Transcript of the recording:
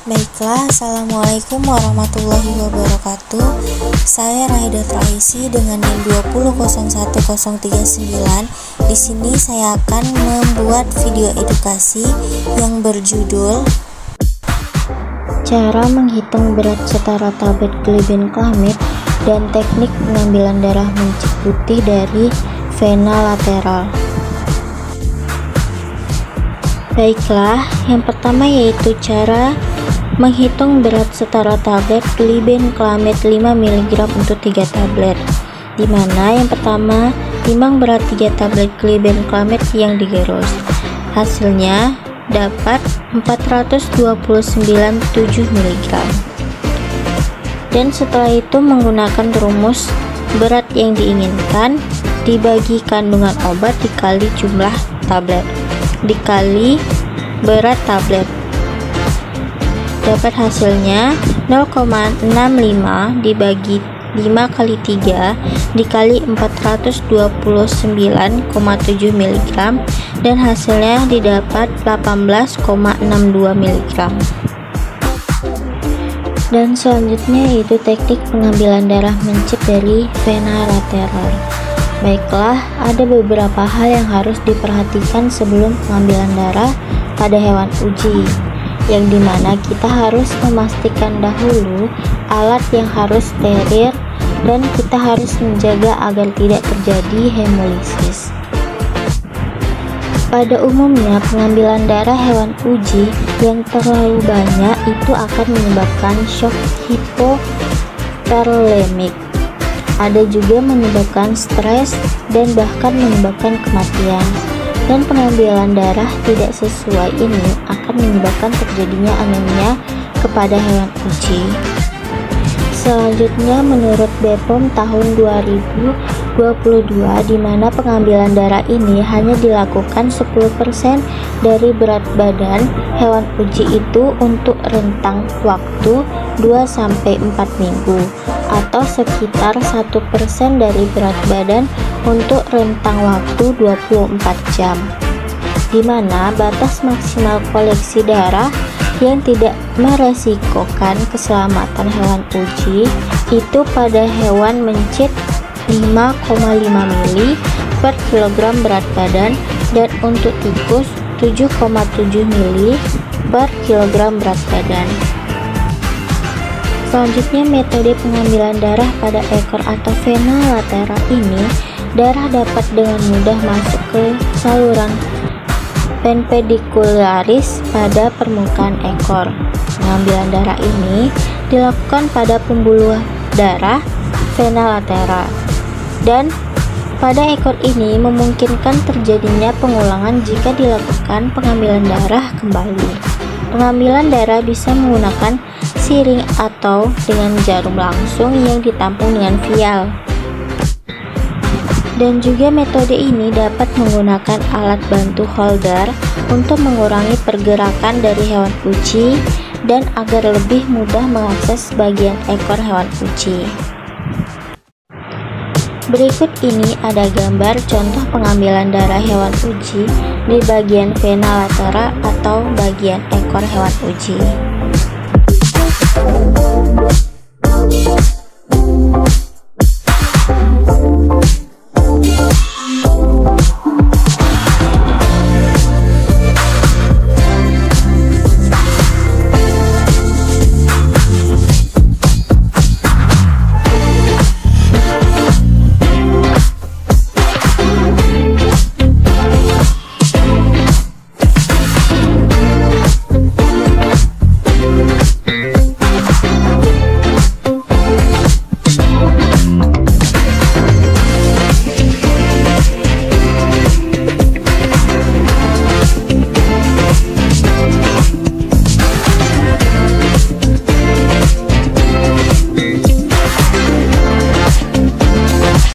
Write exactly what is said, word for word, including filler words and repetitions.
Baiklah, Assalamualaikum warahmatullahi wabarakatuh. Saya Raida Traisi dengan NIM dua nol nol satu nol tiga sembilan. Di sini saya akan membuat video edukasi yang berjudul Cara menghitung berat setara tablet Gleason Clamit dan teknik pengambilan darah mencit putih dari vena lateral. Baiklah, yang pertama yaitu cara menghitung berat setara tablet Gleason Clamit lima miligram untuk tiga tablet, dimana yang pertama timbang berat tiga tablet Gleason Clamit yang digerus. Hasilnya dapat empat ratus dua puluh sembilan koma tujuh miligram. Dan setelah itu menggunakan rumus berat yang diinginkan dibagi kandungan obat dikali jumlah tablet dikali berat tablet, dapat hasilnya nol koma enam lima dibagi lima kali tiga dikali empat ratus dua puluh sembilan koma tujuh miligram, dan hasilnya didapat delapan belas koma enam dua miligram. Dan selanjutnya yaitu teknik pengambilan darah mencit dari vena lateral. Baiklah, ada beberapa hal yang harus diperhatikan sebelum pengambilan darah pada hewan uji, yang dimana kita harus memastikan dahulu alat yang harus steril dan kita harus menjaga agar tidak terjadi hemolisis. Pada umumnya pengambilan darah hewan uji yang terlalu banyak itu akan menyebabkan shock hipovolemik. Ada juga menyebabkan stres dan bahkan menyebabkan kematian. Dan pengambilan darah tidak sesuai ini akan menyebabkan terjadinya anemia kepada hewan uji. Selanjutnya menurut B P O M tahun dua ribu dua puluh dua, di mana pengambilan darah ini hanya dilakukan sepuluh persen dari berat badan hewan uji itu untuk rentang waktu dua sampai empat minggu, atau sekitar satu persen dari berat badan untuk rentang waktu dua puluh empat jam, di mana batas maksimal koleksi darah yang tidak meresikokan keselamatan hewan uji itu pada hewan mencit lima koma lima mili per kilogram berat badan, dan untuk tikus tujuh koma tujuh mili per kilogram berat badan. Selanjutnya metode pengambilan darah pada ekor atau vena lateral ini, darah dapat dengan mudah masuk ke saluran pedicularis pada permukaan ekor. Pengambilan darah ini dilakukan pada pembuluh darah vena lateral, dan pada ekor ini memungkinkan terjadinya pengulangan jika dilakukan pengambilan darah kembali. Pengambilan darah bisa menggunakan siring atau dengan jarum langsung yang ditampung dengan vial. Dan juga metode ini dapat menggunakan alat bantu holder untuk mengurangi pergerakan dari hewan uji dan agar lebih mudah mengakses bagian ekor hewan uji. Berikut ini ada gambar contoh pengambilan darah hewan uji di bagian vena lateral atau bagian ekor hewan uji.